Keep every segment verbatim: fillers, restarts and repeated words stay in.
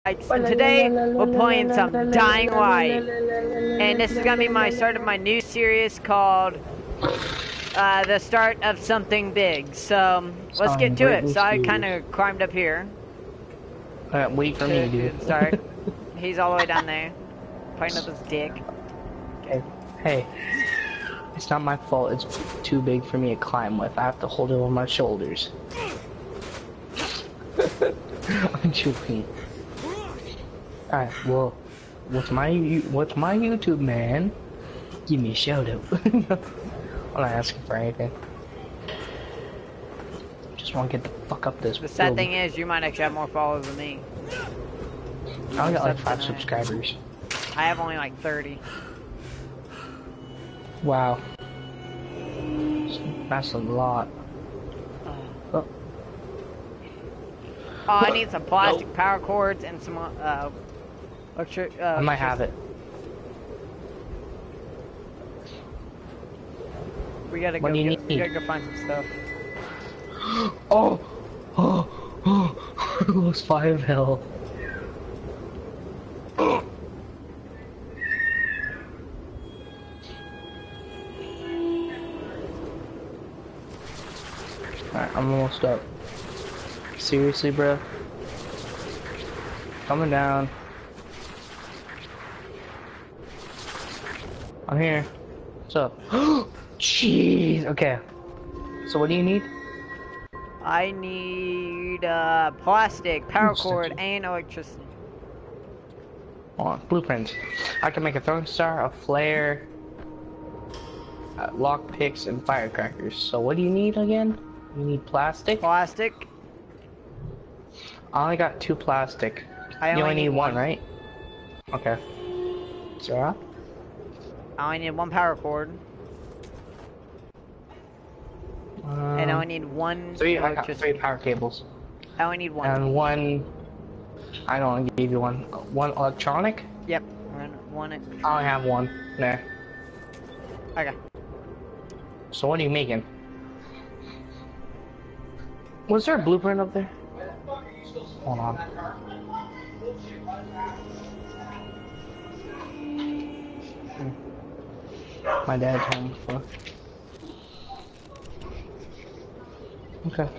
And today we're playing some Dying Light, and this is gonna be my start of my new series called uh, the start of something big. So let's get to it. So I kind of climbed up here. Uh, wait for to, me, dude. To start. He's all the way down there, playing up his dick. Okay. Hey, it's not my fault. It's too big for me to climb with. I have to hold it on my shoulders. I'm joking. Alright, well, what's my what's my YouTube, man? Give me a shout out. I'm not asking for anything. Just want to get the fuck up this. The sad building. thing is, you might actually have more followers than me. I only got like five subscribers. I have only like thirty. Wow. That's a lot. Oh. Oh, I need some plastic no. power cords and some uh, electric. Uh, I might have it. We gotta what go. Do you Get, need? We gotta go find some stuff. Oh, oh, oh! I lost five health. Alright, I'm almost up. Seriously, bro? Coming down. I'm here. What's up? Jeez. Okay. So what do you need? I need uh, plastic, power cord, and electricity. Oh, blueprints. I can make a throwing star, a flare, uh, lock picks, and firecrackers. So what do you need again? You need plastic? Plastic. I only got two plastic. I you only only need, need one, one, right? Okay. Sarah? I only need one power cord. Um, and I only need one three, I got electricity. three power cables. I only need one. And one... I don't give you one. One electronic? Yep. One. Electronic. I only have one. Nah. Okay. So what are you making? Was there a blueprint up there? Hold on. My dad's home. Fuck. Okay.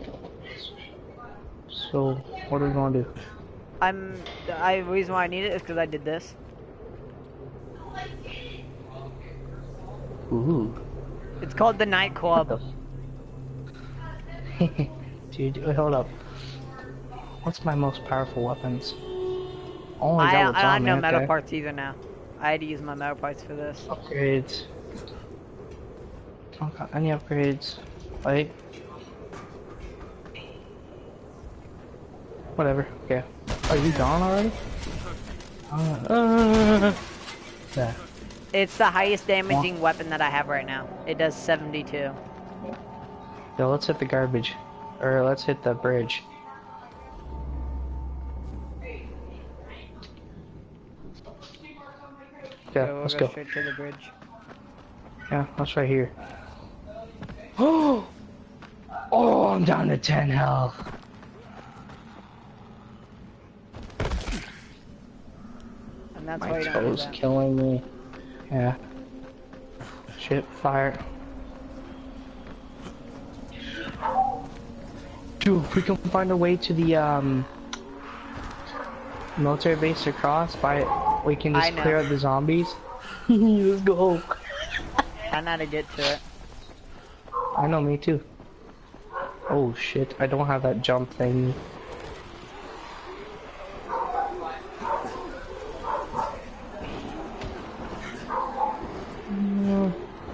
So, what are we gonna do? I'm. I the reason why I need it is because I did this. Ooh. It's called the Night Club. Dude, hold up. What's my most powerful weapons? Only I, that I don't know me, metal okay. parts either now. I had to use my metal parts for this. Upgrades. Don't got any upgrades. Wait. Whatever. Okay. Are you gone already? Uh, uh, yeah. It's the highest damaging oh. weapon that I have right now. It does seventy-two. Yo, let's hit the garbage. Or let's hit the bridge. Yeah, so we'll let's go, go. Straight to the bridge. Yeah, that's right here. Oh! Oh, I'm down to ten health. And that's My why you don't toes do that. killing me. Yeah. Shit, fire. Dude, if we can find a way to the um military base across, by we can just clear out the zombies. Let's go. I know how to get to it. I know, me too. Oh shit, I don't have that jump thing. Mm.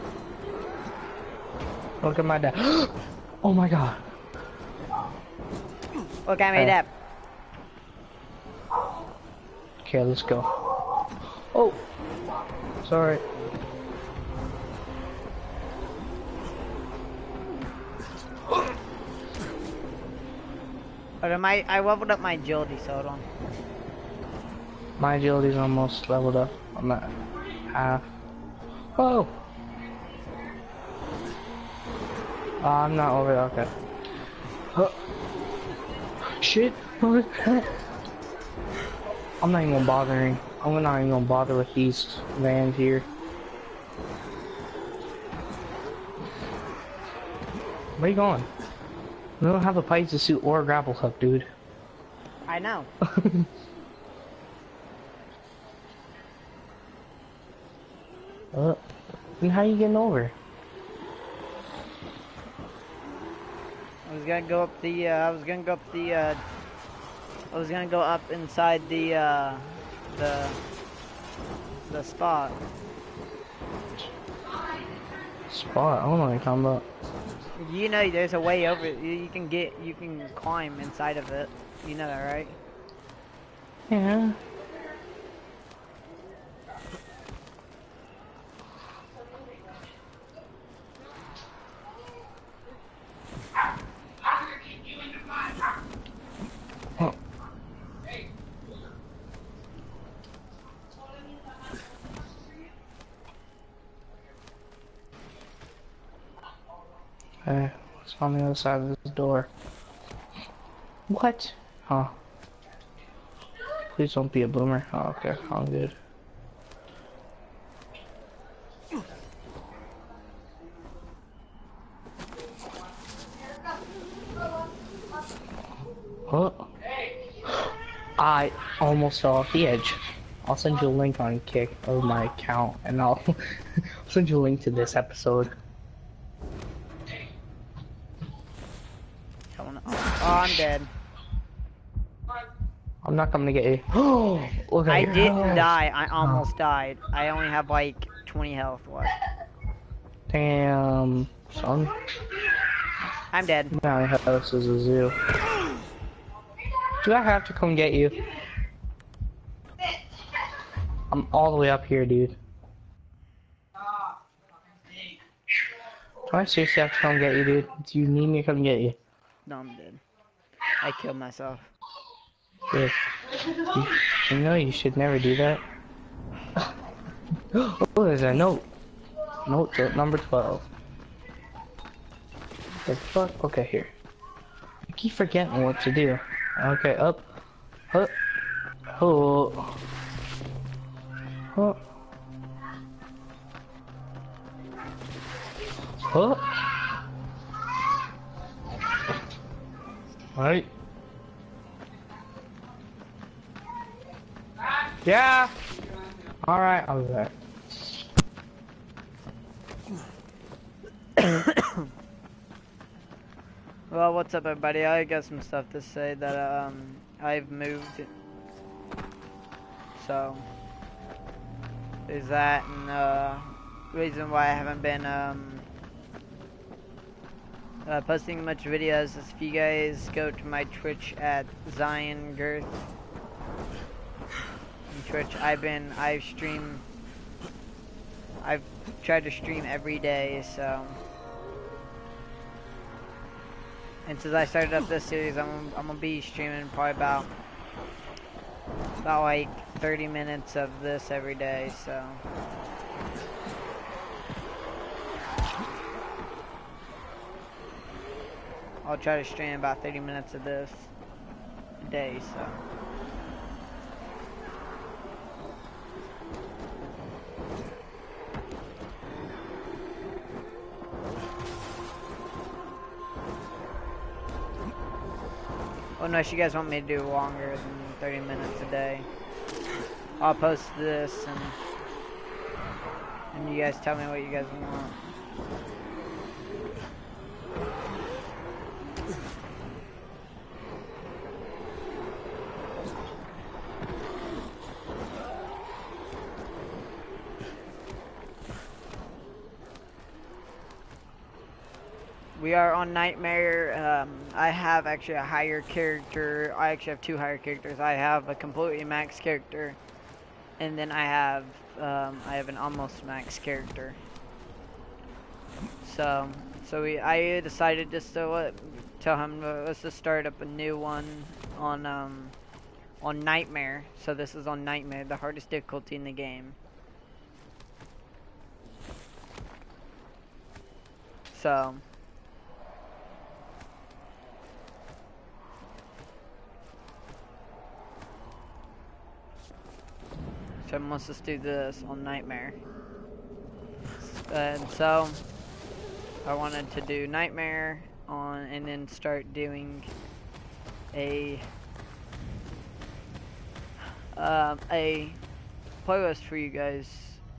Look at my dad. Oh my god. Look, I made that. Okay, let's go. Oh, sorry. Okay, my I leveled up my agility, so hold on. My agility's almost leveled up. I'm at half. Oh. Uh, I'm not over there. Okay. Oh. Shit. I'm not even gonna bothering. I'm not even gonna bother with these vans here. Where you going? We don't have a pizza suit or a grapple hook, dude. I know. uh, then how you getting over? I was gonna go up the, uh, I was gonna go up the, uh, I was gonna go up inside the, uh, the, the spot. Spot? I don't know what you're talking about. You know, there's a way over. You, you can get, you can climb inside of it. You know that, right? Yeah. Huh. Hey, what's on the other side of this door? What? Huh. Please don't be a boomer. Oh, okay, I'm good. Oh. I almost fell off the edge. I'll send you a link on Kick of my account, and I'll send you a link to this episode. Coming. Oh, I'm dead. I'm not coming to get you. Oh, look at I your didn't health. die. I almost Oh. died. I only have like twenty health left. Damn, son. I'm dead. My house is a zoo. Do I have to come get you? I'm all the way up here, dude. Do I seriously have to come get you, dude? Do you need me to come get you? No, I'm dead. I killed myself. Good. You, you know you should never do that. Oh, there's a note. Note to number twelve. The fuck? Okay, here. I keep forgetting what to do. Okay, up. Up. Oh. Oh. Oh. Right. Yeah. All right, I'll be back. Well, what's up, everybody? I got some stuff to say that um I've moved. So there's that, and uh, reason why I haven't been um uh, posting much videos is if you guys go to my Twitch at Zion Girth. On Twitch, I've been I've streamed. I've tried to stream every day, so. And since I started up this series, I'm, I'm gonna be streaming probably about, about like thirty minutes of this every day, so. I'll try to stream about thirty minutes of this a day, so. Unless you guys want me to do longer than thirty minutes a day, I'll post this and and you guys tell me what you guys want. We are on Nightmare. Um, I have actually a higher character. I actually have two higher characters. I have a completely max character, and then I have um, I have an almost max character. So, so we I decided just to let, tell him uh, let's just start up a new one on um, on Nightmare. So this is on Nightmare, the hardest difficulty in the game. So. So let's just do this on Nightmare. And so I wanted to do Nightmare on, and then start doing a um, a playlist for you guys.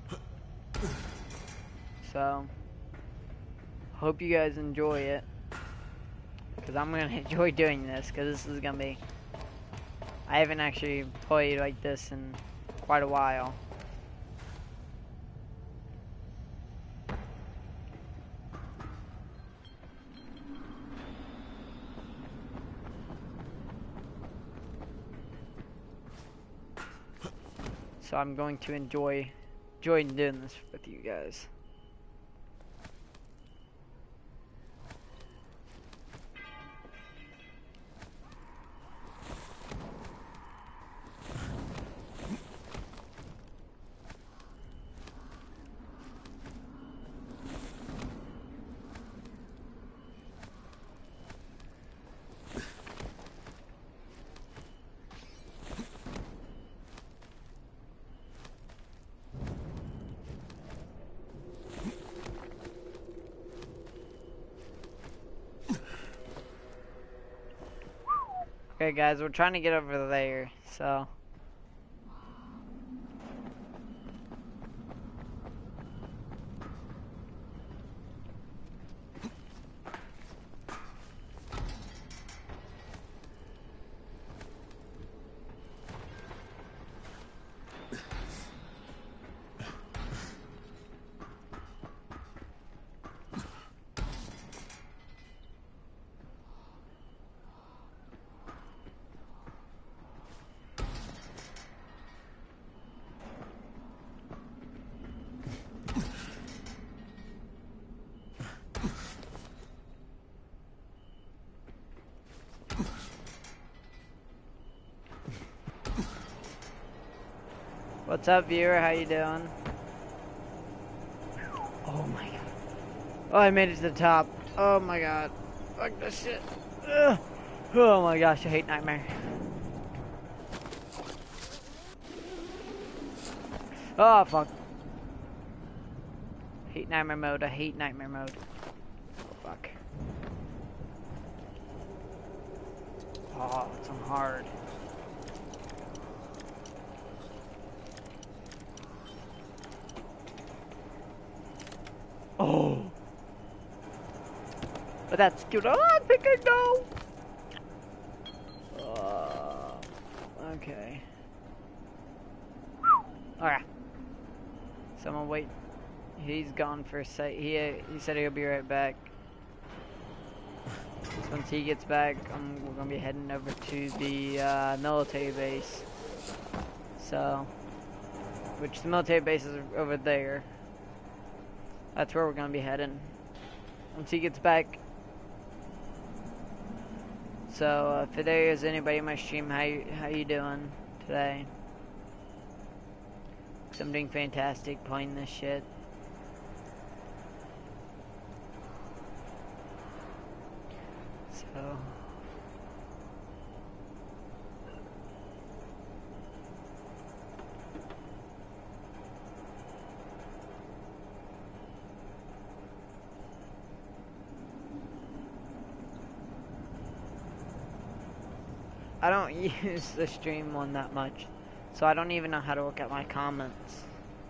So hope you guys enjoy it, because I'm gonna enjoy doing this, because this is gonna be, I haven't actually played like this in quite a while. So I'm going to enjoy enjoy doing this with you guys. Okay guys, we're trying to get over there, so what's up, viewer? How you doing? Oh my god. Oh, I made it to the top. Oh my god. Fuck this shit. Ugh. Oh my gosh, I hate Nightmare. Oh fuck. Hate Nightmare mode. I hate Nightmare mode. Oh fuck. Oh, it's on hard. Oh. But that's cute. Oh, I think I know. Uh, okay. Alright. So I'm gonna wait. He's gone for a sec. He he said he'll be right back. So once he gets back, um, we're gonna be heading over to the uh, military base. So, which the military base is over there. That's where we're gonna be heading once he gets back. So uh, if there is anybody in my stream, how you, how you doing today? Cause I'm doing fantastic playing this shit. So I don't use the stream one that much, so I don't even know how to look at my comments.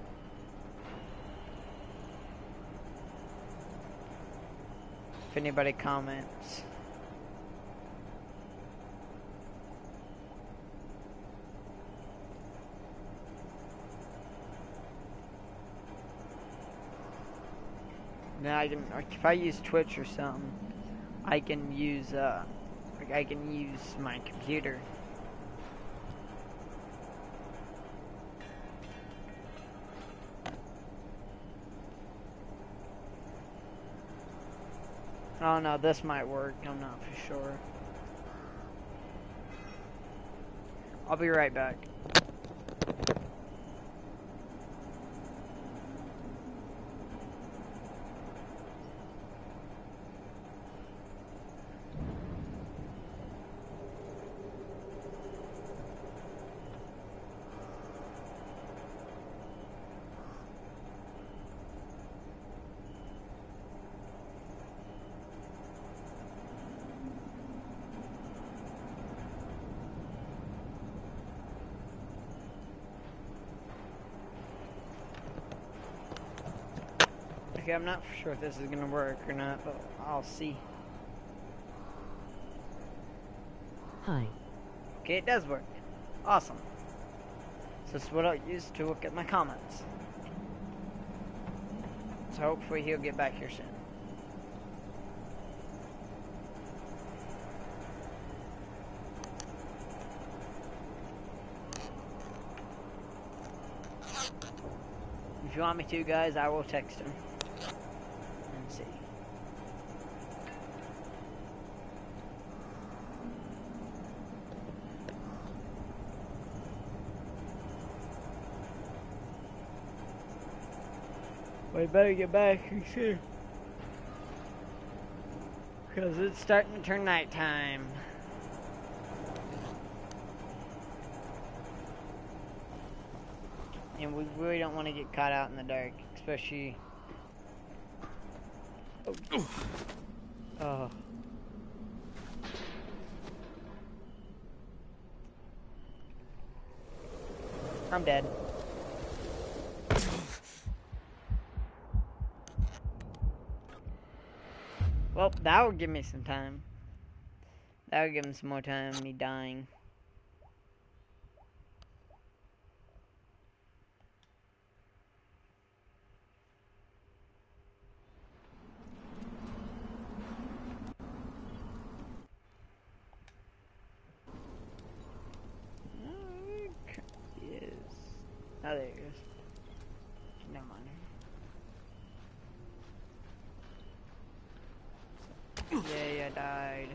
If anybody comments. Now I can, if I use Twitch or something, I can use, uh, I can use my computer. Oh no, this might work. I'm not for sure. I'll be right back. Okay, I'm not sure if this is gonna work or not, but I'll see. Hi. Okay, it does work. Awesome. So this is what I'll use to look at my comments. So hopefully he'll get back here soon. If you want me to, guys, I will text him and see. We better get back here soon, because it's starting to turn nighttime. And we really don't want to get caught out in the dark, especially... Oh. Oh. I'm dead. Well, that would give me some time. That would give him some more time, me dying. Yes. Oh, there he is. Never mind. Yay, I died.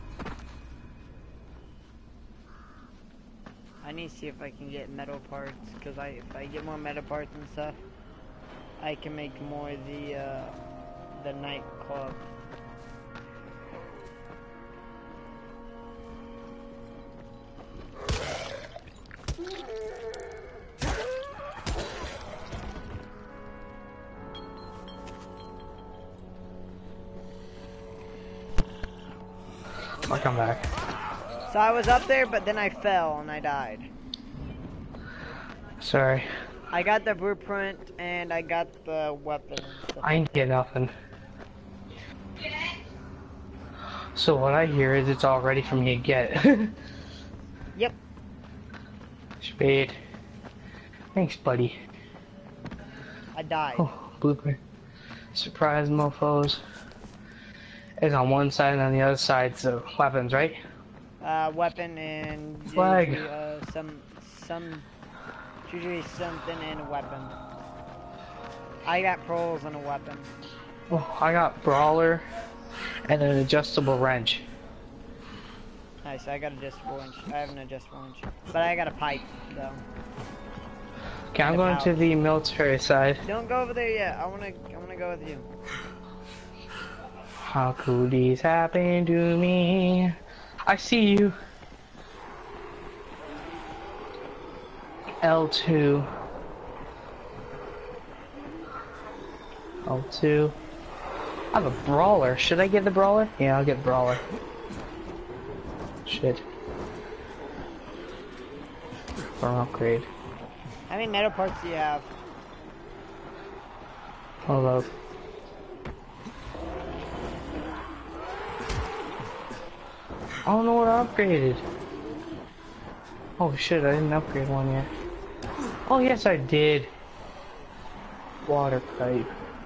I need to see if I can get metal parts, because I, if I get more metal parts and stuff, I can make more of the, uh, the nightclub. I'll come back. So I was up there, but then I fell and I died. Sorry. I got the blueprint and I got the weapon and stuff. I ain't get nothing. So what I hear is it's all ready for me to get. Yep. Spade. Thanks, buddy. I died. Oh, blueprint. Surprise, mofos. It's on one side and on the other side, so weapons, right? Uh, weapon and Flag. usually, uh, some, some, usually something and a weapon. I got pearls and a weapon. Oh, I got brawler and an adjustable wrench. Nice, I got a adjustable wrench. I have an adjustable wrench. But I got a pipe, though. Okay, I'm going to the military side. Don't go over there yet. I wanna, I wanna go with you. How could this happen to me? I see you. L two. L two. I have a brawler. Should I get the brawler? Yeah, I'll get brawler. Shit. For an upgrade. How many metal parts do you have? Hold up. I don't know what I upgraded. Oh shit, I didn't upgrade one yet. Oh yes, I did. Water pipe.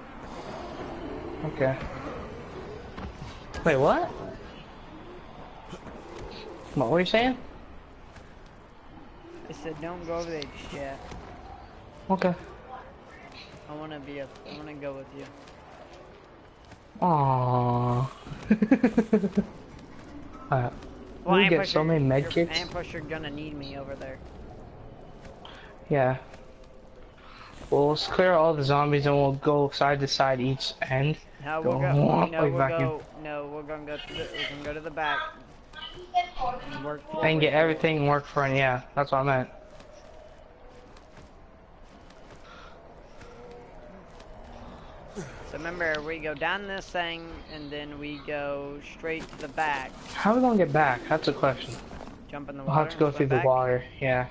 Okay. Wait, what? What were you saying? I said don't go over there just yet. Okay. I wanna be a, I wanna go with you. Aww. Alright. Well, We and get plus so you're- many med you're- kits. And plus you're gonna need me over there. Yeah. Well, let's clear all the zombies and we'll go side to side each end. No, we'll Go go. walk No, like we'll vacuum. go. No, we're gonna go to the. We're gonna go to the back. And work forward. And get everything work for it. Yeah, that's what I meant. So remember, we go down this thing, and then we go straight to the back. How are we gonna get back? That's a question. Jump in the We'll water. have to go and through swim the back. water. Yeah.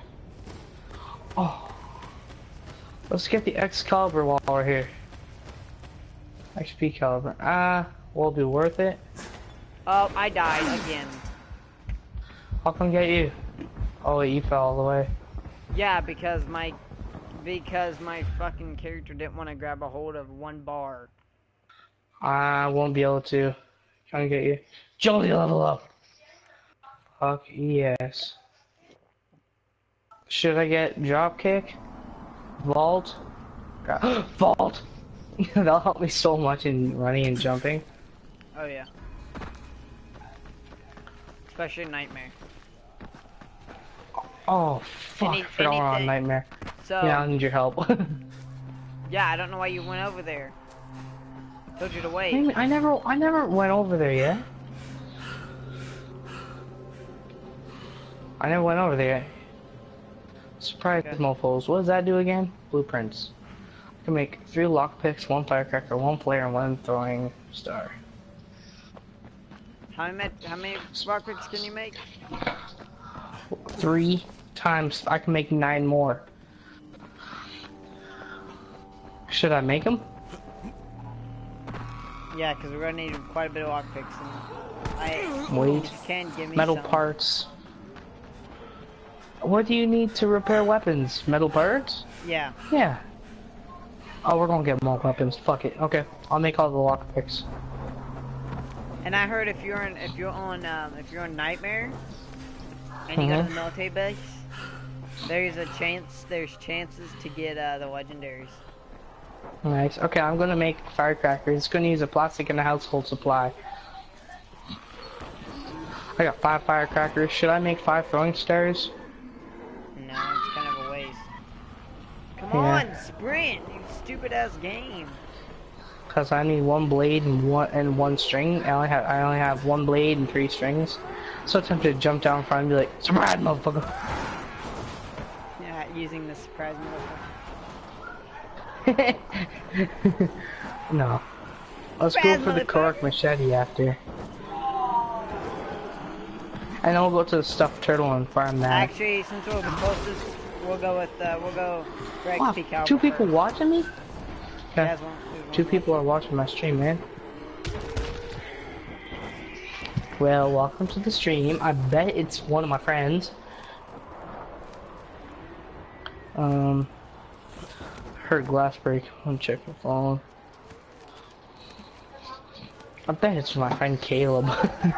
Oh. Let's get the Excalibur while we're here. X P caliber. Ah, uh, will it be worth it? Oh, I died again. I'll come get you. Oh, wait, you fell all the way. Yeah, because my because my fucking character didn't want to grab a hold of one bar. I won't be able to. Trying to get you. Jolly level up. Fuck yes. Should I get drop kick? Vault? Vault! That'll help me so much in running and jumping. Oh yeah. Especially Nightmare. Oh fuck, Any, I forgot we're on Nightmare. So, yeah, I need your help. yeah, I don't know why you went over there. Told you to wait. I, I never I never went over there yet. I never went over there yet. Surprise Okay. mofos. What does that do again? Blueprints. I can make three lockpicks, one firecracker, one flare, and one throwing star. How many how many rockets can you make? Three times. I can make nine more. Should I make them? Yeah, because we're gonna need quite a bit of lockpicks. And I Wait. if you can give me Metal some. parts. What do you need to repair weapons? Metal parts? Yeah. Yeah. Oh, we're gonna get more weapons. Fuck it. Okay, I'll make all the lockpicks. And I heard if you're in, if you're on um, if you're on Nightmare and you Mm-hmm. go to the military base, there's a chance there's chances to get uh, the legendaries. Nice. Okay, I'm gonna make firecrackers. It's gonna use a plastic and a household supply. I got five firecrackers. Should I make five throwing stars? No, it's kind of a waste. Come Yeah. on, sprint, you stupid ass game. Cause I need one blade and one and one string. I only have I only have one blade and three strings. So tempted to jump down in front and be like, "Surprise, motherfucker!" Yeah, using the surprise motherfucker. No. Let's Surprise, go for the motherfucker. cork machete after. And then we'll go to the stuffed turtle and farm that. Actually, since we're the closest, we'll go with uh, we'll go for Wow, X P caliber two people first. watching me? Yeah, Okay. as long- as long Two as- people are watching my stream, man. Well, welcome to the stream. I bet it's one of my friends. Um, heard glass break. I'm checking the phone. I bet it's my friend Caleb.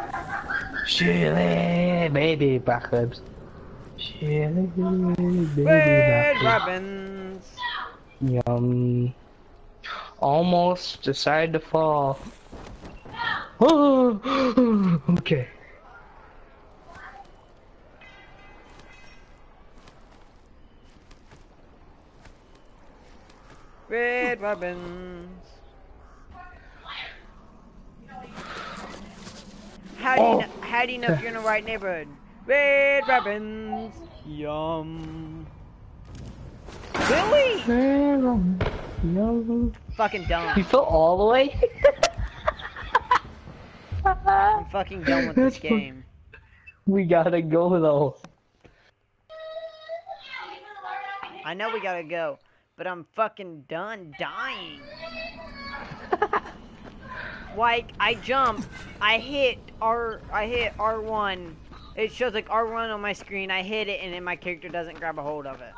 Shirley, baby backflips. Shirley, baby Red backflips. Robins. Yum. Almost decided to fall. Oh, okay. Red Robins. How do you Oh. know, how do you know if you're in the right neighborhood? Red Robins. Yum. Billy. Yum. Fucking You dumb. fell all the way? I'm fucking done with this game. We gotta go though. I know we gotta go, but I'm fucking done dying. Like, I jump, I hit R, I hit R one. It shows like R one on my screen. I hit it, and then my character doesn't grab a hold of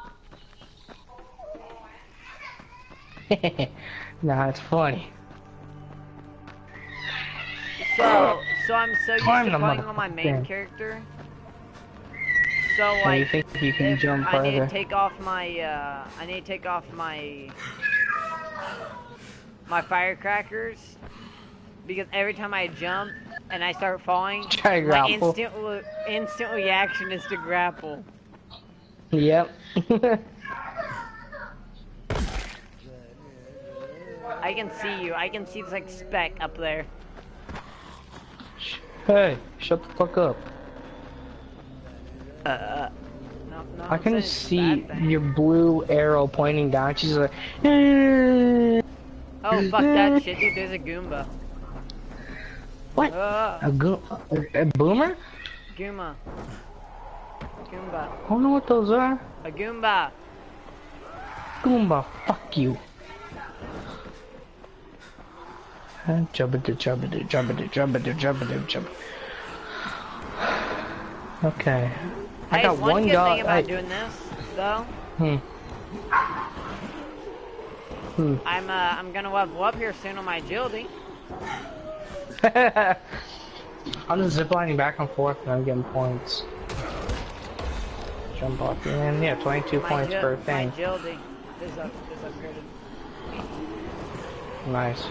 it. Nah, it's funny. So, so I'm so used Climb to the playing on my main motherfucker. character. So And you like, think you can if jump I need further? to take off my, uh, I need to take off my, my firecrackers, because every time I jump and I start falling, Try to my grapple. instant re- instant reaction is to grapple. Yep. I can see you. I can see this like speck up there. Hey, shut the fuck up. Uh, no, no, I I'm can saying it's a see bad thing. your blue arrow pointing down. She's like, "Eh." Oh fuck that shit, dude. There's a Goomba. What? Uh, A, go a, a boomer? Goomba. Goomba. I don't know what those are. A Goomba. Goomba, fuck you. Jump-a-doo, jump-a-doo, jump-a-doo, jump-a-doo, jump-a-doo, jump. Okay. I Hey, got one one good guy. thing about I, doing this, though, hmm. Hmm. I'm uh, I'm gonna level up here soon on my agility. I'm just ziplining back and forth and I'm getting points. Jump off the end. Yeah, twenty-two My points per My thing. agility is up is upgraded. Nice.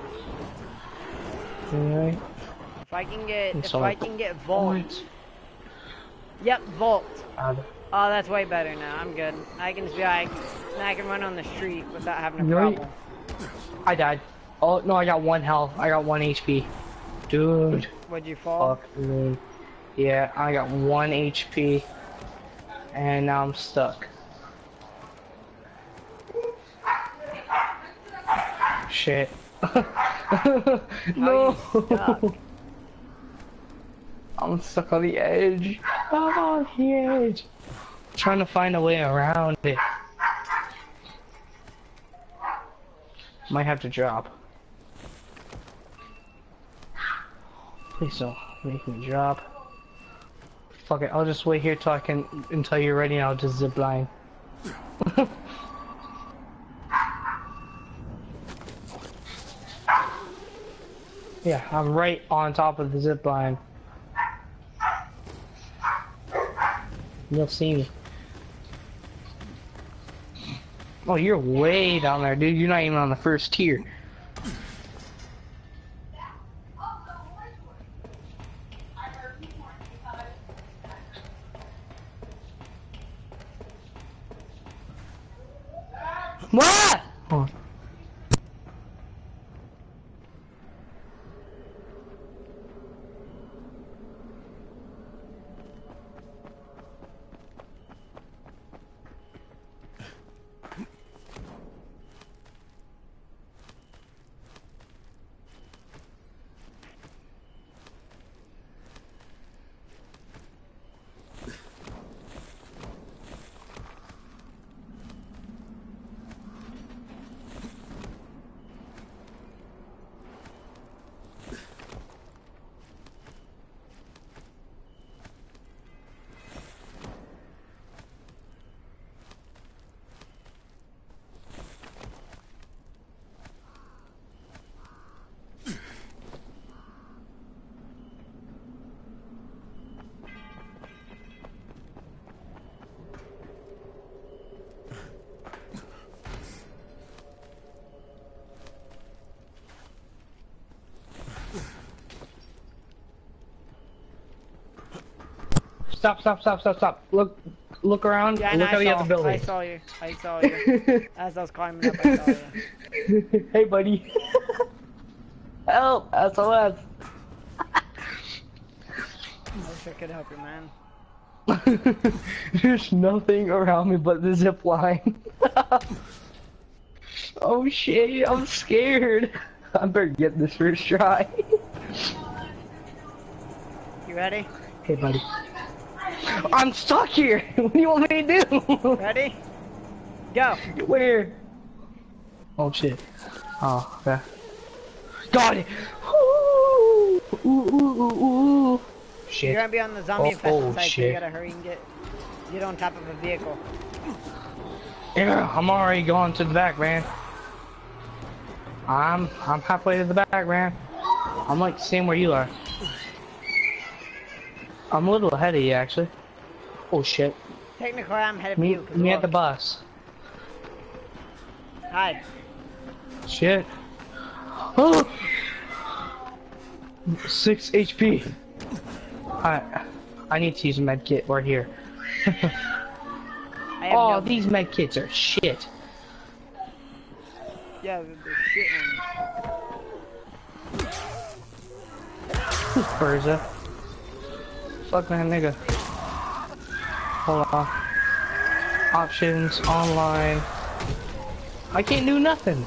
Alright. If I can get if So I can get Volt. points. Yep, Volt. Uh, Oh, that's way better now. I'm good. I can just be like, I can run on the street without having a Right. problem. I died. Oh no, I got one health. I got one H P. Dude. Would you fall? Fuck me. Yeah, I got one H P. And now I'm stuck. Shit. No. Stuck? I'm stuck on the edge. I'm on the edge. Trying to find a way around it. Might have to drop. Please don't make me drop. Fuck it, I'll just wait here till I can until you're ready and I'll just zip line. Yeah, I'm right on top of the zip line. You'll see me. Oh, you're way down there, dude. You're not even on the first tier. What? Hold on. Stop, stop, stop, stop, stop. Look, look around. Yeah, Look no, at I the saw, other building. I saw you. I saw you. As I was climbing up, I saw you. Hey, buddy. Help! S O S. I wish I could help you, man. There's nothing around me but the zip line. Oh shit, I'm scared. I better get this first try. You ready? Hey, buddy. I'm stuck here. What do you want me to do? Ready? Go. Where? Oh shit. Oh, okay. Got it. Ooh, ooh, ooh, ooh, ooh. Shit. You're gonna be on the zombie Oh, infested oh, side, so shit. you gotta hurry and get get on top of a vehicle. Yeah, I'm already going to the back, man. I'm I'm halfway to the back, man. I'm like the same where you are. I'm a little ahead of you, actually. Oh shit. Technically, I'm ahead of Me, you. 'Cause me look. at the bus. Hide. Shit. Oh! Six H P. I I need to use a med kit right here. I have Oh, no... these med kits are shit. Yeah, the, the shit ones. Berza. Fuck that nigga. Hold on. Options, online. I can't do nothing.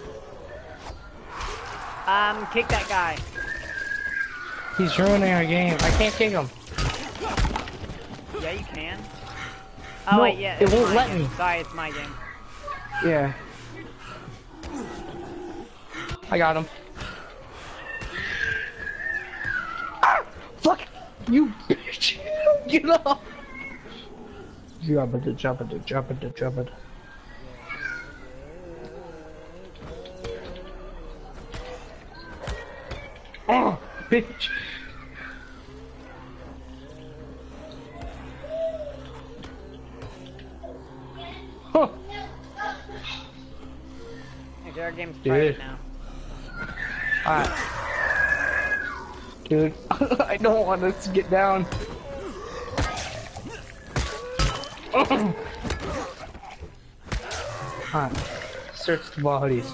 Um, kick that guy. He's ruining our game. I can't kick him. Yeah, you can. Oh No, wait, yeah. it it's won't my let game. me. Sorry, it's my game. Yeah. I got him. Fuck you, bitch! Get off! Jump it, jump it, jump it, jump it. Oh, bitch! Huh. Okay, our game's Dude. private now. Alright. Dude, I don't want us to get down. Alright. Search the bodies.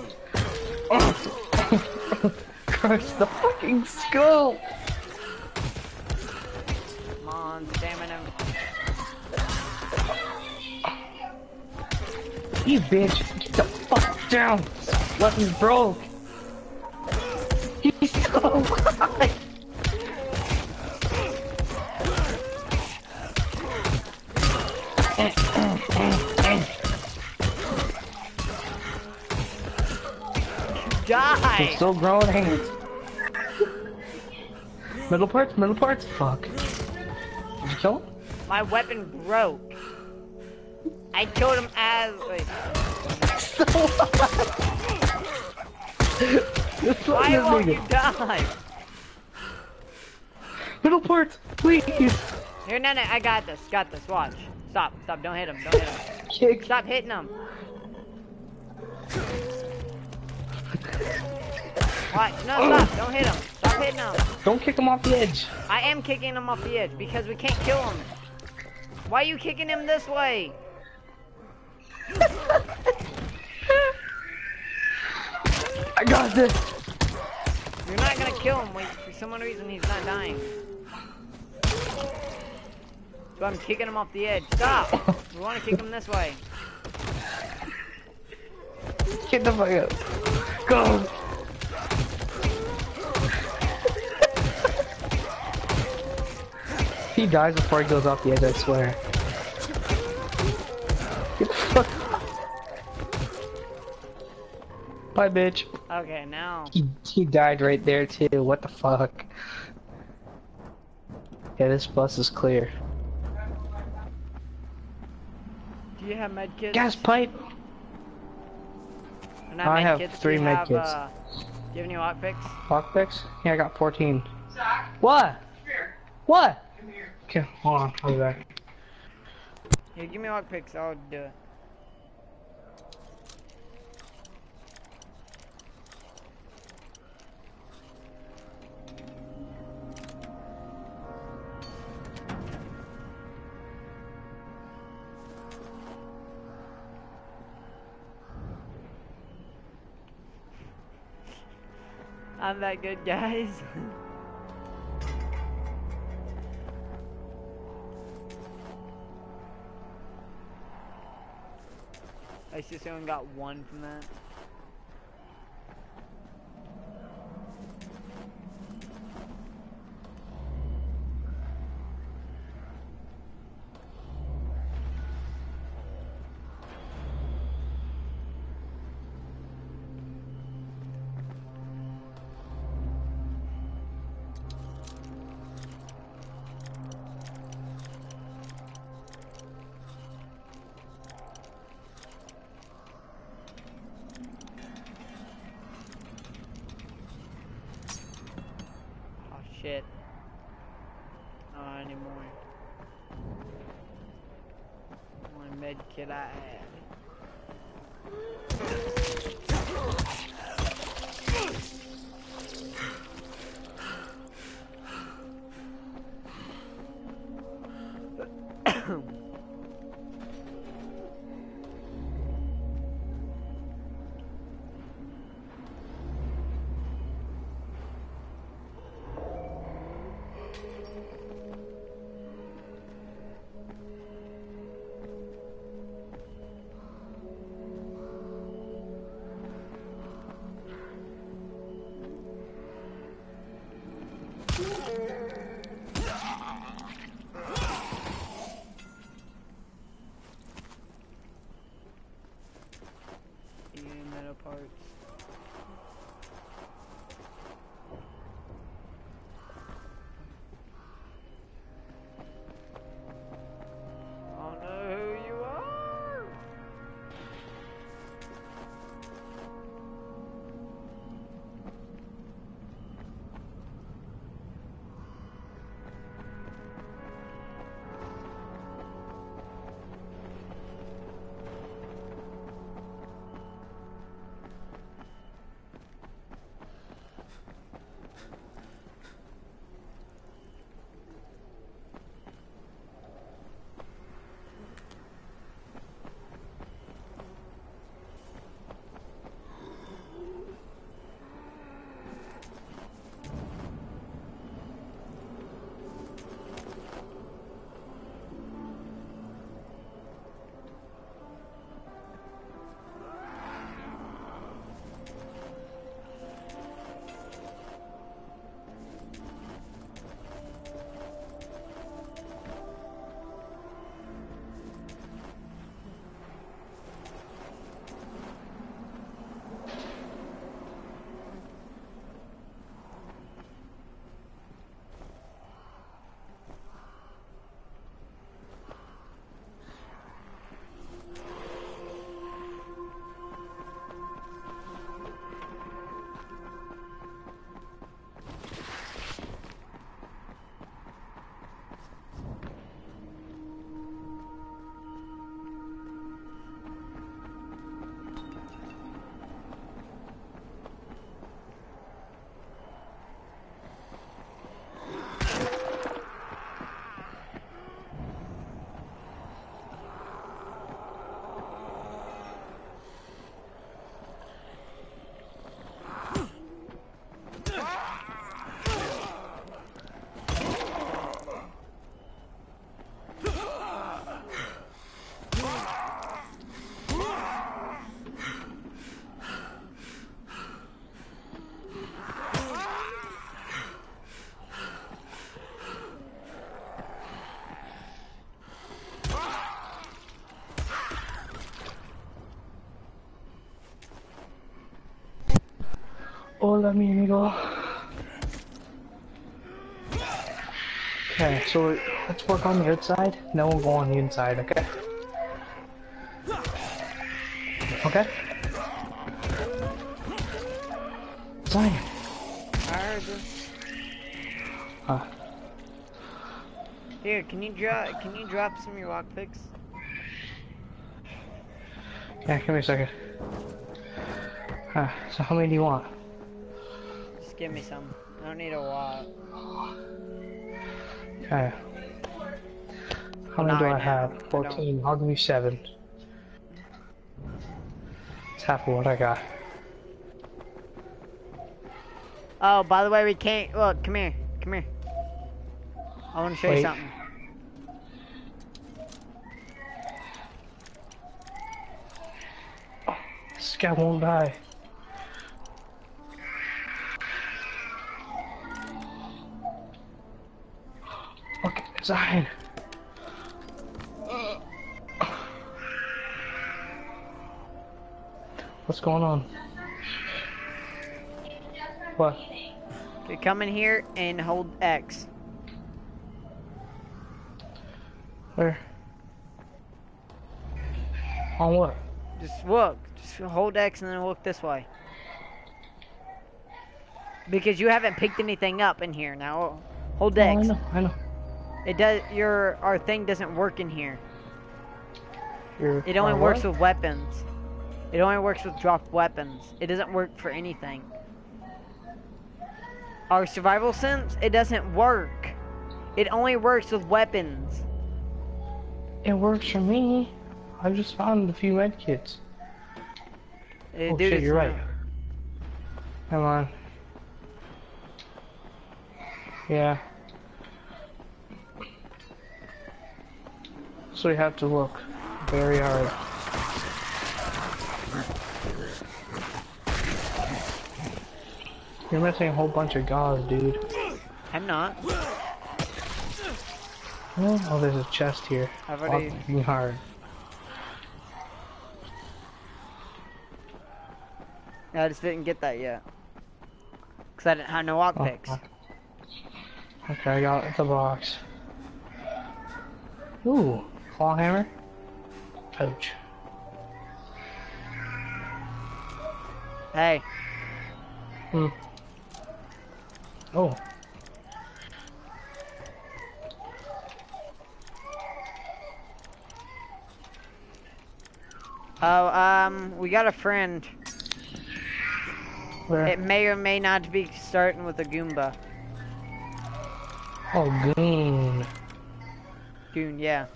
Crush the fucking skull! Come on, stamina. You bitch! Get the fuck down! This weapon's broke! He's so high! Die! He's still growing hands. Middle parts, middle parts? Fuck. Did you kill him? My weapon broke. I killed him as wait. So This Why one won't is you die? Middle parts, please! Here, no, no, I got this. Got this. Watch. Stop. Stop. Don't hit him. Don't hit him. Kick. Stop hitting him. Watch. No, stop. Don't hit him. Stop hitting him. Don't kick him off the edge. I am kicking him off the edge because we can't kill him. Why are you kicking him this way? I got this. You're not gonna kill him. Wait, for some reason he's not dying. So I'm kicking him off the edge. Stop. We want to kick him this way. Get the fuck up. Go. He dies before he goes off the edge, I swear. Get the fuck up. Bye, bitch. Okay, now. He, he died right there, too. What the fuck? Yeah, this bus is clear. Do you have med kits? Gas pipe! Or not I med have kits, three do you med have, kits. Uh, do you have any lockpicks? Lockpicks? Yeah, I got fourteen. Zach, What? come here. What? Come here. Okay, hold on. I'll be back. Here, give me lockpicks. I'll do it. I'm that good, guys. I just only got one from that. Shit. Not anymore. One med kit I had. Hola, mi amigo. Okay, so let's work on the outside. Then we'll go on the inside, okay? Okay? Zion. I heard you. Huh. Here, can you drop? Can you drop some of your lockpicks? Yeah, give me a second. Huh, so how many do you want? Just give me some. I don't need a lot. Okay. How Well, many not do right I now. have? I don't. fourteen. I'll give you seven. It's half of what I got. Oh, by the way, we can't. Look, come here. Come here. I want to show Wait. you something. This guy won't die. Okay, Zion. What's going on? What? Okay, come in here and hold X. Where? On what? Just look. Just hold X and then look this way. Because you haven't picked anything up in here. Now, hold Oh, X. I know, I know. It does. Your our thing doesn't work in here. You're, It only uh, works what? with weapons. It only works with dropped weapons. It doesn't work for anything. Our survival sense, it doesn't work. It only works with weapons. It works for me. I just found a few med kits. Uh, Oh dude, shit, it's you're right. not- Come on. Yeah. So you have to look very hard. You're missing a whole bunch of gauze, dude. I'm not. Oh, there's a chest here. I've already. Looking hard. I just didn't get that yet. Because I didn't have no lockpicks. Oh, okay, I got the box. Ooh, claw hammer. Pouch. Hey. Hmm. Oh. Oh, um, we got a friend. Where? It may or may not be starting with a Goomba. Oh, goon. Goon, yeah.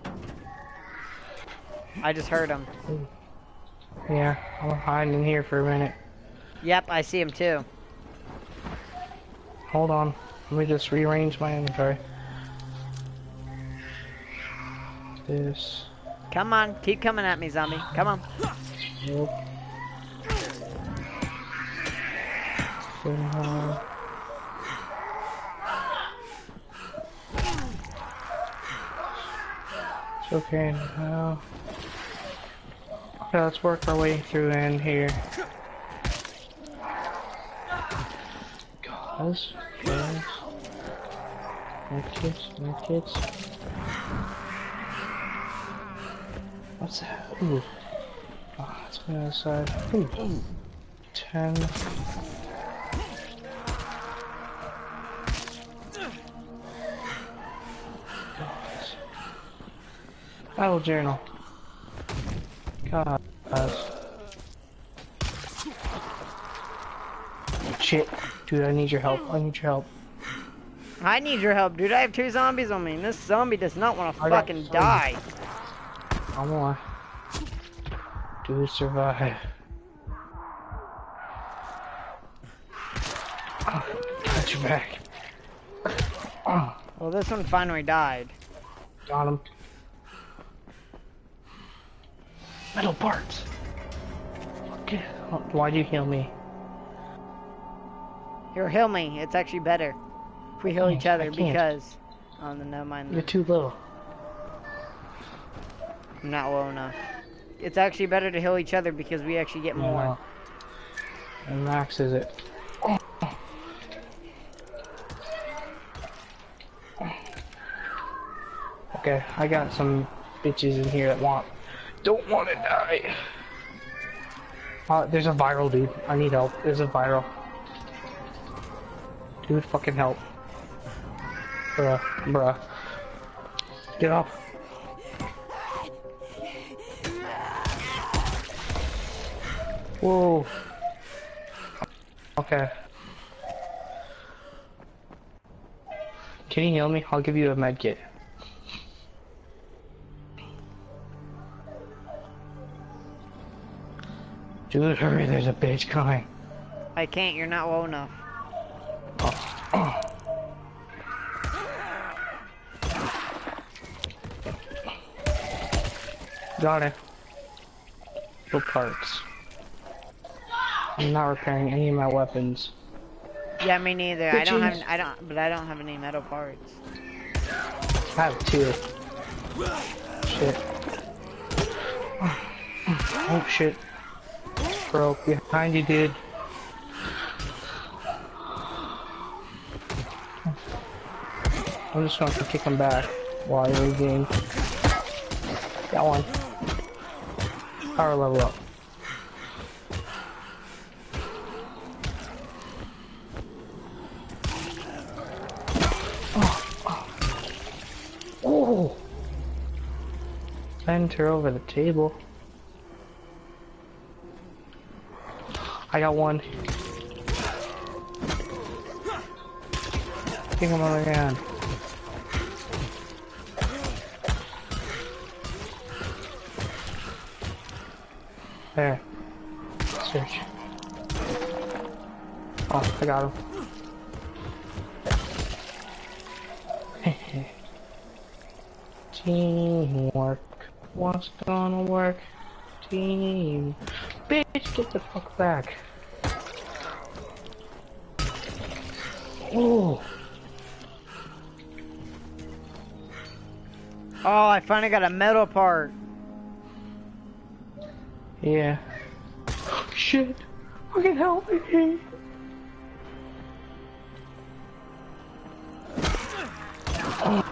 I just heard him. Yeah, I'm hiding in here for a minute. Yep, I see him too. Hold on. Let me just rearrange my inventory. This. Come on, keep coming at me, zombie. Come on. Nope. Uh, it's okay now. Okay, let's work our way through in here. Guys, guys. Medkits, medkits. What's that? Ooh. Oh, it's on the other side. Ooh. Ten. Battle journal. God. Shit. Dude, I need your help. I need your help. I need your help, dude. I have two zombies on me, and this zombie does not want to I got fucking some. die. Come on. Do survive. Oh, got your back. Oh, Well, this one finally died. got him. Metal parts. Okay. Why'd you heal me? Here, heal me. It's actually better if we heal can't, each other I can't. because. Oh, no, never mind. You're too little. I'm not low enough. It's actually better to heal each other because we actually get more. No. And max is it? Okay, I got some bitches in here that want, don't want to die. Uh, there's a viral, dude. I need help. There's a viral. Dude, fucking help. Bruh, bruh. Get off. Whoa. Okay. Can you heal me? I'll give you a med kit. Dude, hurry, there's a bitch coming. I can't, you're not low enough. Oh. Oh. Got it. Little parts. I'm not repairing any of my weapons. Yeah, me neither. Bitches. I don't have, I don't, but I don't have any metal parts. I have two. Shit. Oh shit. Bro, behind you, dude. I'm just gonna kick him back while you regain. Got one. Power level up. Oh! Send her over the table. I got one. Kick him on the ground. There. Search. Oh, I got him. Teamwork. What's gonna work? Team. Bitch, get the fuck back. Oh. Oh, I finally got a metal part. Yeah. Shit. Fucking help me. Oh.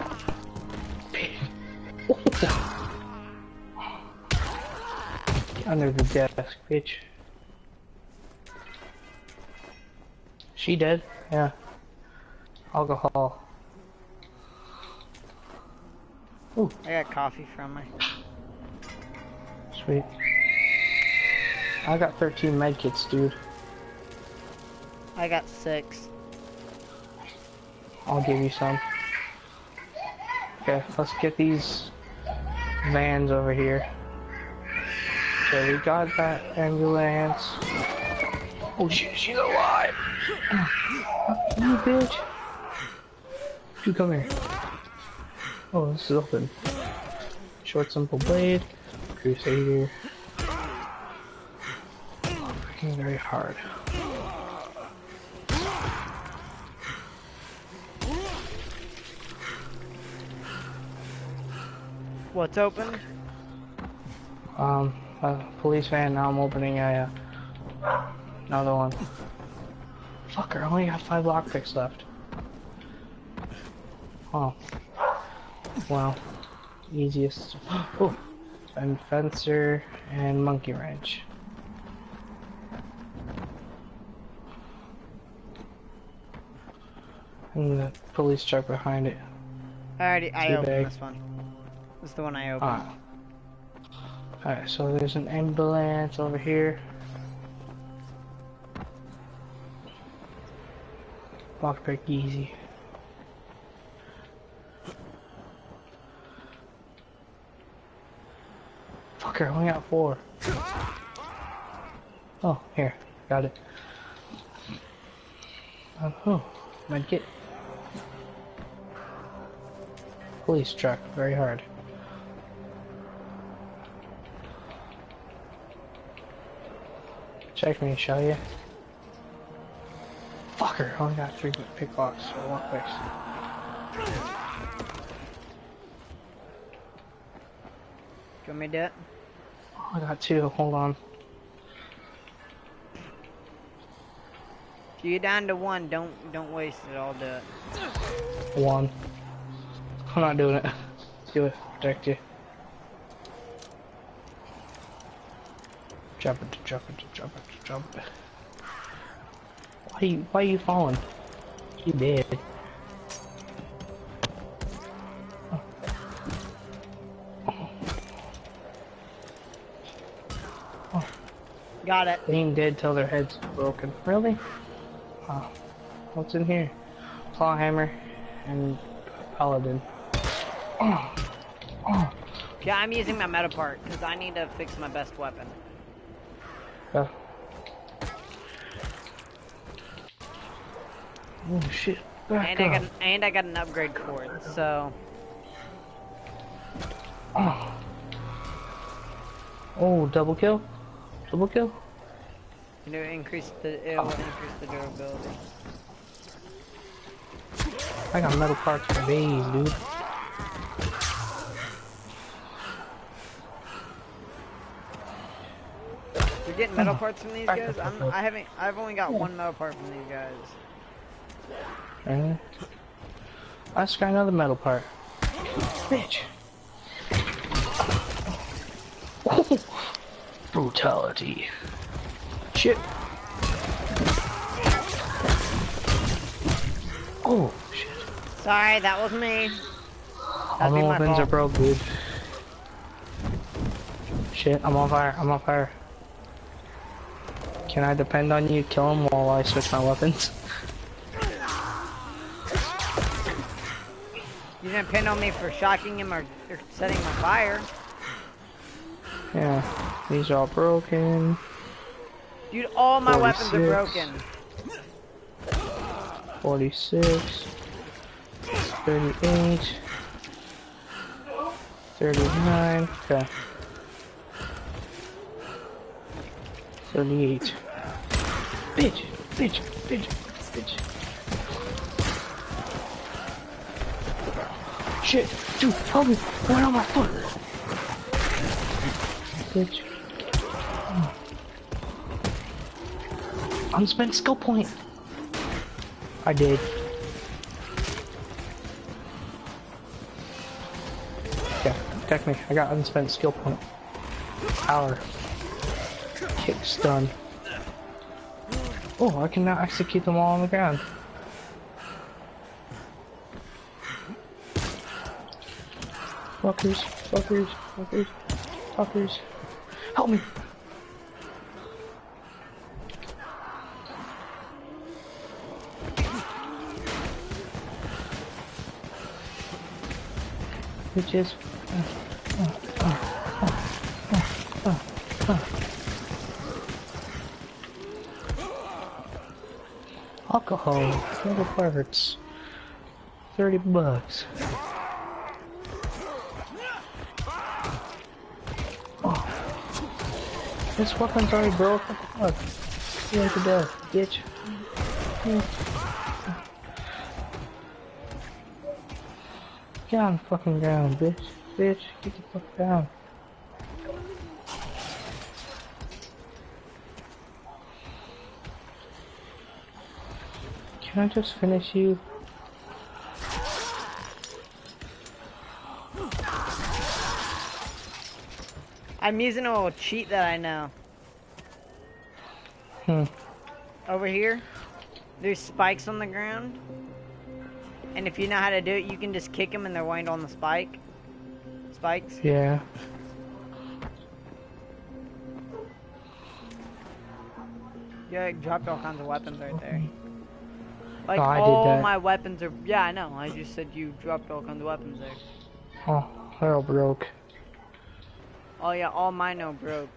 Under the desk, bitch. She dead? Yeah. Alcohol. Ooh. I got coffee from her. Sweet. I got thirteen medkits, dude. I got six. I'll give you some. Okay, let's get these vans over here. Okay, we got that ambulance. Oh shit, she's alive! You bitch! Dude, come here. Oh, this is open. Short, simple blade. Crusader. Working very hard. What's open? Um, a police van. Now I'm opening a uh, another one. Fucker, I only got five lockpicks left. Oh. Wow. Easiest. Oh. And fencer and monkey wrench. And the police truck behind it. I already, I Tea opened bag. this one. This is the one I opened. Ah. Alright, so there's an ambulance over here. Lockpick easy. Fucker, I only got four. Oh, here, got it. Uh, oh, might get police truck very hard. Check me, shall ya? Fucker, I only got three picklocks or lockpicks. Do you want me to do it? Oh, I got two, hold on. So you're down to one. Don't don't waste it. I'll do it. One. I'm not doing it. Do it. Protect you. Drop it. Drop it. Drop it. Drop it. Why are you? Why are you falling? You dead. Got it. They ain't dead till their head's broken. Really? Oh. What's in here? Claw hammer and paladin. Oh. Oh. Yeah, I'm using my meta part because I need to fix my best weapon. Yeah. Oh shit. Back and I up. got and I got an upgrade cord, so. Oh. Oh, double kill? Double kill? You know, increase the it will increase the durability. I got metal parts for days, dude. You're getting metal parts from these guys? I'm, I haven't. I've only got one metal part from these guys. Really? I just got another metal part. Bitch. Brutality. Shit. Oh, shit. Sorry, that was me. All the weapons are broke, dude. Shit, I'm on fire. I'm on fire. Can I depend on you to kill him while I switch my weapons? You didn't depend on me for shocking him or, or setting him on fire. Yeah, these are all broken. Dude, all my forty-six. weapons are broken. forty-six. thirty-eight. thirty-nine. Okay. thirty-eight. Bitch! Bitch! Bitch! Bitch! Shit! Dude, help me! Right on my foot! Bitch. Oh. Unspent skill point! I did. Yeah, protect me. I got unspent skill point. Power. Kick stun. Oh, I can now execute them all on the ground. Fuckers, fuckers, fuckers, fuckers. Help me! Bitches. Uh, uh, uh, uh, uh, uh. Alcohol, metal parts, thirty bucks. Oh. This weapon's already broke. What the fuck? You went to death, bitch. Yeah. Get on the fucking ground, bitch. Bitch, get the fuck down. Can I just finish you? I'm using a little cheat that I know. Hmm. Over here, there's spikes on the ground. And if you know how to do it, you can just kick them and they're wind on the spike. Spikes. Yeah. Yeah, dropped all kinds of weapons right there. Like, oh, I all did that. my weapons are... Yeah, I know. I just said you dropped all kinds of weapons there. Oh, they're all broke. Oh, yeah, all mine are broke.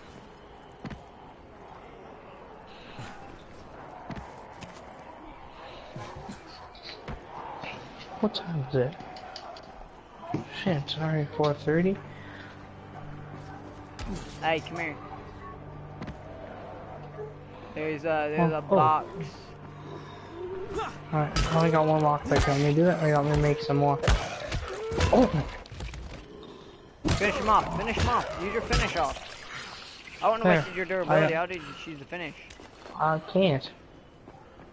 What time is it? Shit, it's already four thirty. Hey, come here. There's a, there's oh, a box. Oh. Alright, I only got one lockpick. Let me do it, or let me make some more. Oh! Finish him off, finish him off. Use your finish off. I wouldn't have wasted your durability. How did you choose the finish? I can't.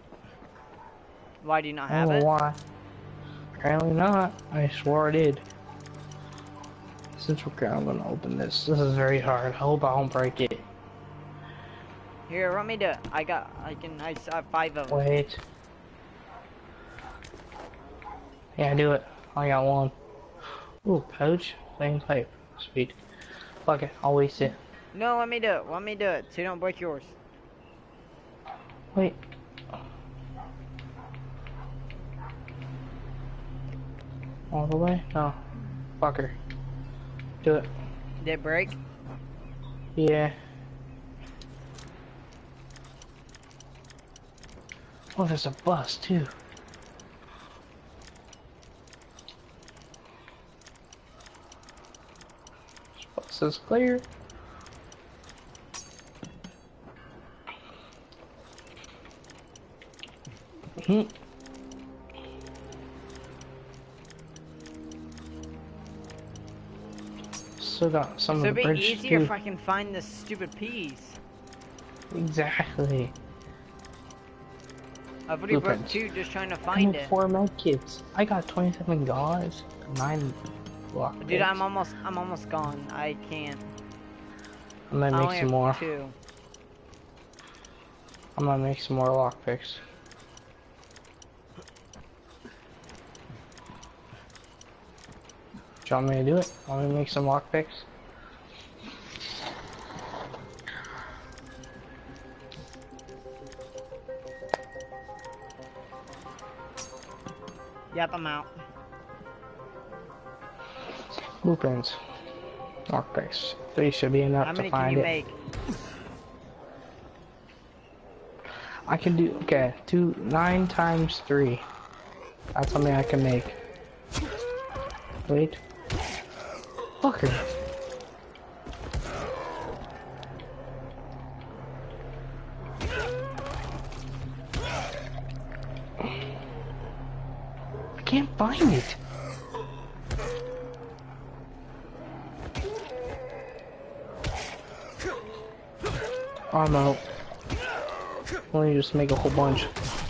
Why do you not I have don't it? know why. Apparently not. I swore I did. Since we're going, I'm gonna open this. This is very hard. I hope I don't break it. Here, let me do it. I got, I can, I have five of them. Wait. Yeah, do it. I got one. Ooh, pouch. Same type. Sweet. Fuck it. I'll waste it. No, let me do it. Let me do it. So you don't break yours. Wait. All the way? No. Fucker. Do it. Did it break? Yeah. Oh, there's a bus too. This bus is clear. Hmm. Still got some So of the it'd be bridge easier too. if I can find the stupid peas. Exactly. I've already broke Blueprints. two just trying to I find need it. four med kits. I got twenty-seven gauze, nine block. Dude, picks. I'm almost, I'm almost gone. I can't. I'm gonna I make only some have more. two. I'm gonna make some more lockpicks. Do you want me to do it? Want me to make some lockpicks? Yep, I'm out. Blueprints. Lockpicks. Three should be enough How to many can find you it. make? I can do, okay, two, nine times three. That's something I can make. Wait. Fucker. I can't find it. I'm out. Let me just make a whole bunch.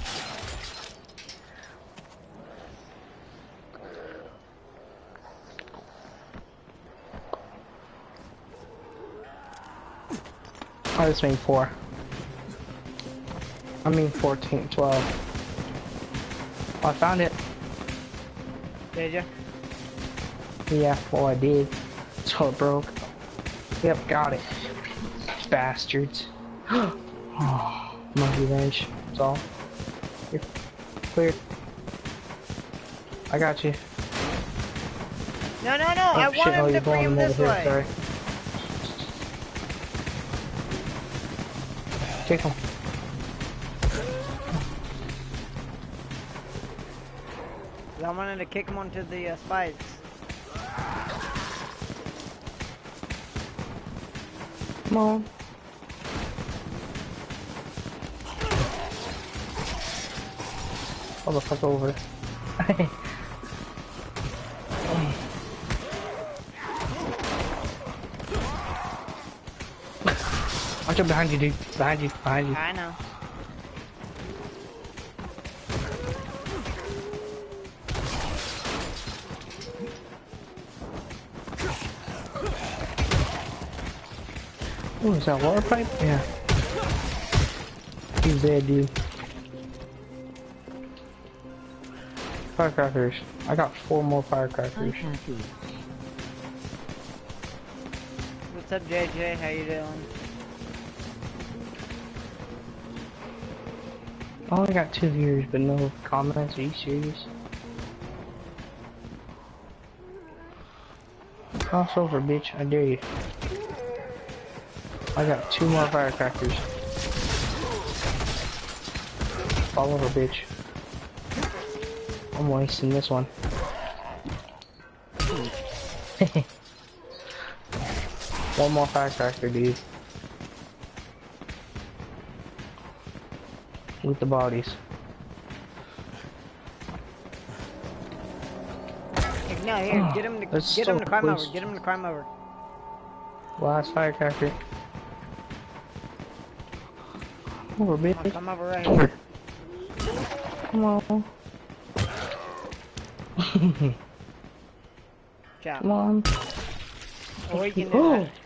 I just made four. I mean fourteen, twelve. Oh, I found it. Did you? Yeah, well I did. So it broke. Yep, got it. Bastards. Oh, monkey wrench. That's all. You're cleared. I got you. No, no, no! Oh, I shit, want oh, him you're to bring going him over this here, way. sorry. Kick him. I wanted to kick him onto the uh, spikes. Come on. Oh, the fuck over. Watch out behind you, dude. Behind you, behind you. I know. Oh, is that water pipe? Yeah. He's dead, dude. Firecrackers. I got four more firecrackers. I'm happy. What's up, J J? How you doing? I only got two viewers, but no comments. Are you serious? Cross over, bitch. I dare you. I got two more firecrackers. Fall over, bitch. I'm wasting this one. One more firecracker, dude. With the bodies. No, here, get him to That's get him so to climb close. over. Get him to climb over. Last firecracker. Over, Come on, bitch. come over right Over. here. Come on. Ciao. Come on. Or we can do Oh. that.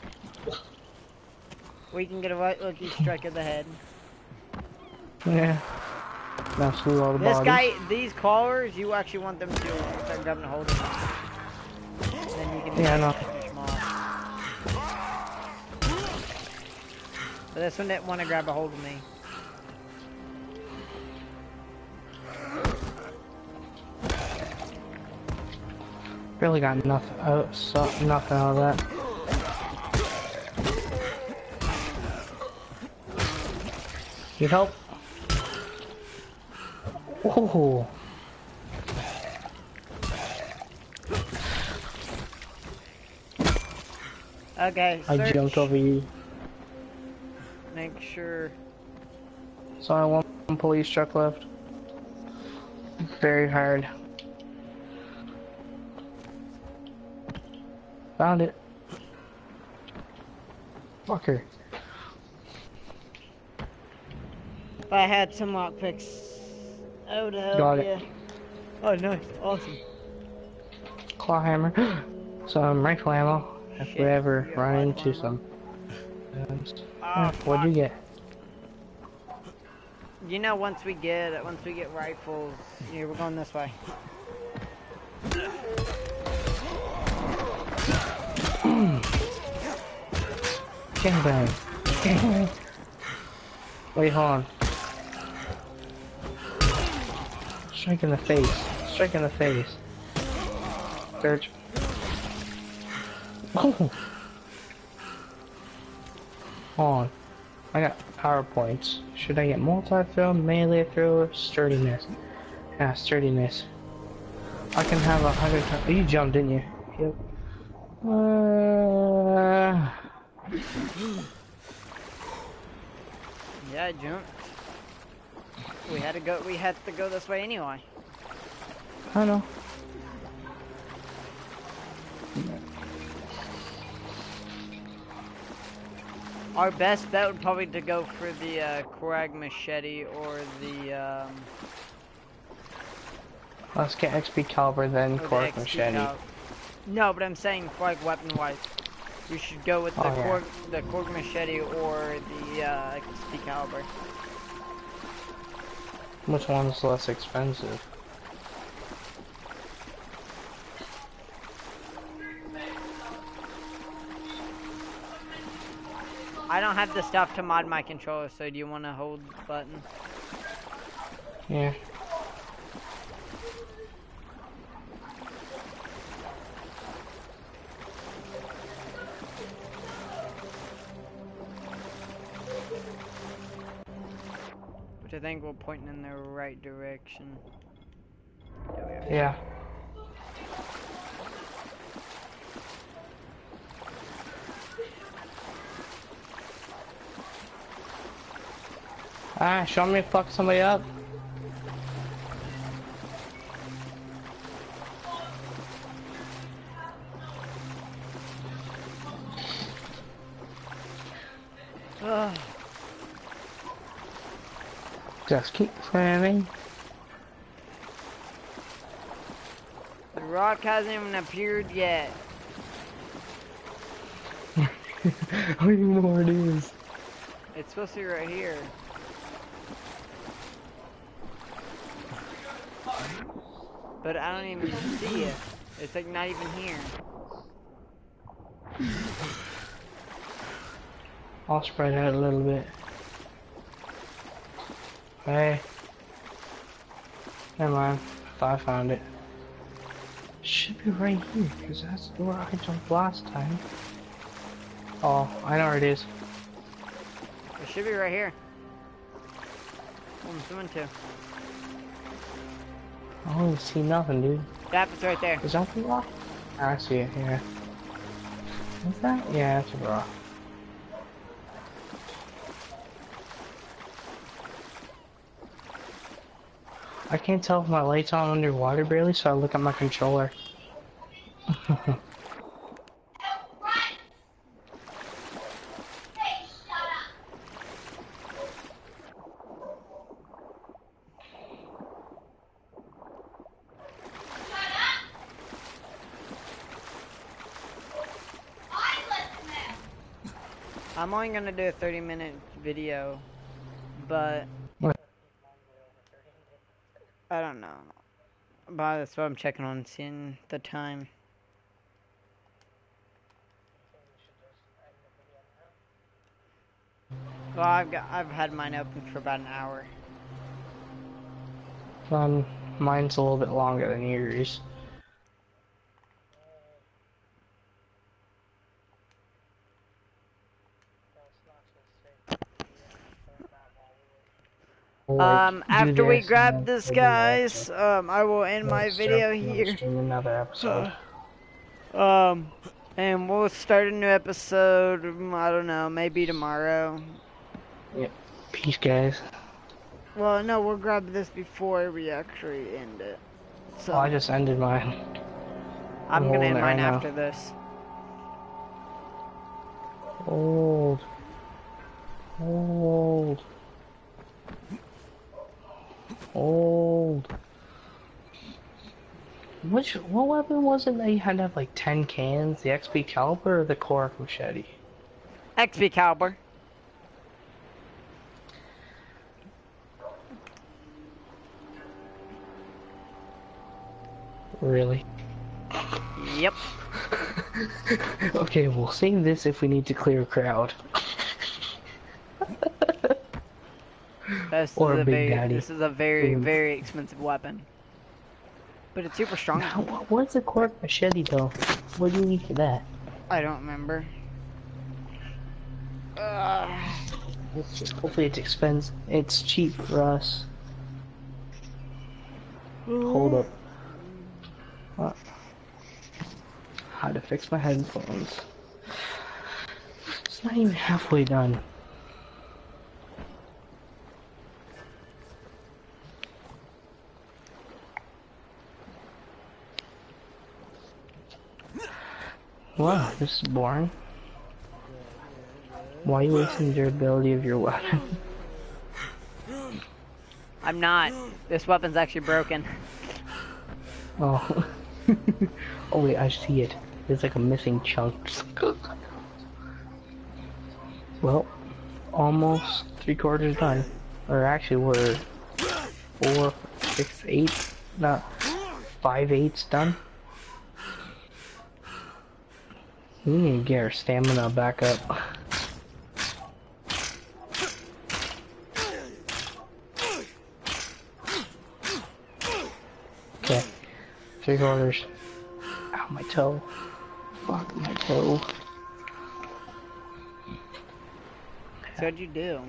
We can get a right lucky strike of the head. Yeah. Now slew all the This bodies. guy, these callers, you actually want them to start grabbing a hold of them. Then you can Yeah, I know. finish them off. But this one didn't want to grab a hold of me. Really got nothing. Oh, so, nothing out of that. Need help? Oh. Okay, I search. jumped over you. Make sure. So I want one police truck left. Very hard. Found it. Fucker. If I had some lockpicks, I would help Got you. it. Oh, nice. Awesome. Claw hammer. Some rifle ammo. If Shit, we ever you got run rifle into ammo? some. Oh, Eh, what'd you fuck. get? You know, once we get once we get rifles, yeah, we're going this way. Gangbang. Gangbang. Wait, hold on. Strike in the face. Strike in the face. Search. Oh. Hold on. I got power points. Should I get multi-film, melee thrower, sturdiness? Yeah, sturdiness. I can have a hundred times. You jumped, didn't you? Yep. Uh... Yeah, I jumped. We had to go. We had to go this way anyway. I know. Our best bet would probably to go for the uh, Korag machete or the um, Let's get X P caliber then or the Cork X P machete. cal. No, but I'm saying for like weapon wise, we should go with the Oh, yeah. Korg, the Korg machete or the uh, X P caliber. Which one's less expensive? I don't have the stuff to mod my controller, so do you want to hold the button? Yeah. Which I think we're pointing in the right direction. There we are. Yeah. Ah, show me fuck somebody up. Ugh. Just keep planning. The rock hasn't even appeared yet. I don't even know where it is. It's supposed to be right here. But I don't even see it. It's like not even here. I'll spread out a little bit. Hey. Never mind. Thought I found it. Should be right here, because that's where I jumped last time. Oh, I know where it is. It should be right here. What I'm swimming to. I don't see nothing, dude. Yep, it's right there. Is that the rock? I see it, yeah. What's that? Yeah, that's a rock. I can't tell if my light's on underwater barely, so I look at my controller. I'm only gonna do a thirty minute video, but What? I don't know. But that's what I'm checking on, seeing the time. Well, I've got, I've had mine open for about an hour. Um, mine's a little bit longer than yours. Like, Um, do after we this and grab then this, maybe like, guys, um, I will end we'll my start, video we'll here. stream another episode. Um, and we'll start a new episode, I don't know, maybe tomorrow. Yep. Peace, guys. Well, no, we'll grab this before we actually end it. So, Oh, I just ended mine. I'm, I'm gonna end mine right after now. this. Old. Old. Old. Which, what weapon was it that you had to have like ten cans? The X P caliber or the Korok machete? X P caliber. Really? Yep. Okay, we'll save this if we need to clear a crowd. This Or is a a Big very, Daddy. This is a very, Ooh. very expensive weapon. But it's super strong. Now, what's the Korok machete though? What do you need for that? I don't remember. Uh, Hopefully it's expensive. It's cheap for us. Hold up. What? How to fix my headphones. It's not even halfway done. Wow, this is boring. Why are you wasting the durability of your weapon? I'm not. This weapon's actually broken. Oh. Oh wait, I see it. There's like a missing chunk. Well, almost three quarters done. Or actually we're four, six, eight, not five eighths done. We need to get our stamina back up. Okay, three quarters. Ow, my toe. Fuck my toe. So what'd you do?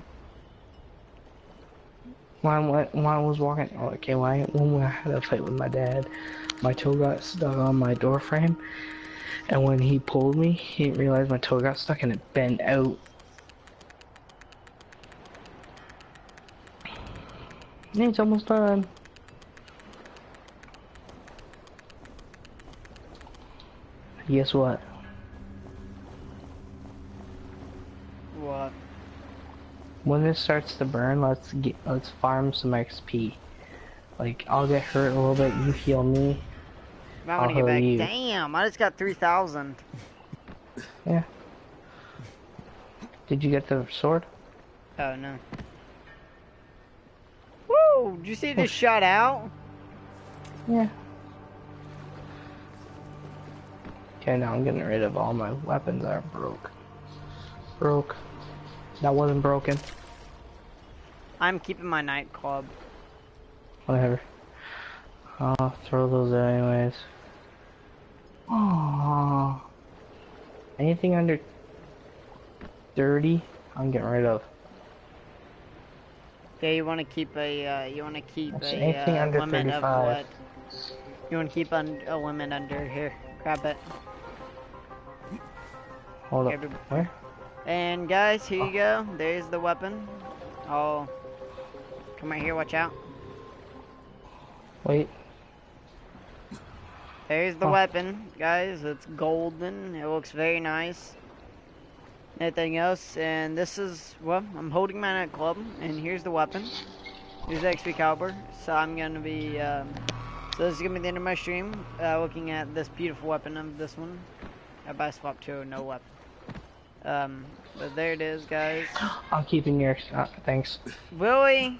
When I, went, when I was walking, oh, okay, when I, when I had a fight with my dad, my toe got stuck on my door frame, and when he pulled me, he didn't realize my toe got stuck and it bent out. Yeah, it's almost done. Guess what? What? When this starts to burn, let's get let's farm some X P. Like, I'll get hurt a little bit, you heal me. I want to get I'll back. heal you. Damn, I just got three thousand. Yeah. Did you get the sword? Oh no. Woo! Did you see this shot out? Yeah. Okay, now I'm getting rid of all my weapons that are broke. Broke. That wasn't broken. I'm keeping my night club. Whatever. I'll throw those out anyways. Aww. Anything under thirty, I'm getting rid of. Yeah, you want to keep a, uh, you want to keep That's a anything uh, under limit of thirty-five. what? You want to keep un a limit under here. Grab it. Hold up. Every- Where? And guys, here you go. There's the weapon. Oh, come right here. Watch out. Wait. There's the Oh. weapon, guys. It's golden. It looks very nice. Anything else? And this is, well, I'm holding my night club, and here's the weapon. Here's the X P caliber. So I'm gonna be, um, so this is gonna be the end of my stream. Uh, looking at this beautiful weapon of this one. I buy swap to no weapon. Um, but there it is, guys. I'm keeping yours. Uh, thanks. Willie.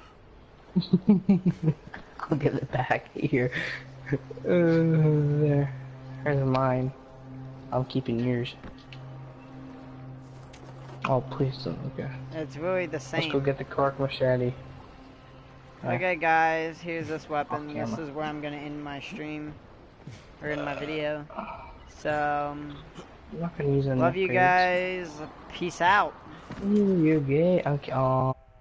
I'll give it back here. Uh, there. There's mine. I'm keeping yours. Oh, please don't. Okay. It's really the same. Let's go get the cork machete. Okay, guys, here's this weapon. This is where I'm gonna end my stream, or in my video. So, um, I'm not gonna use love you guys. Peace out. Ooh, you're gay. Okay. Oh.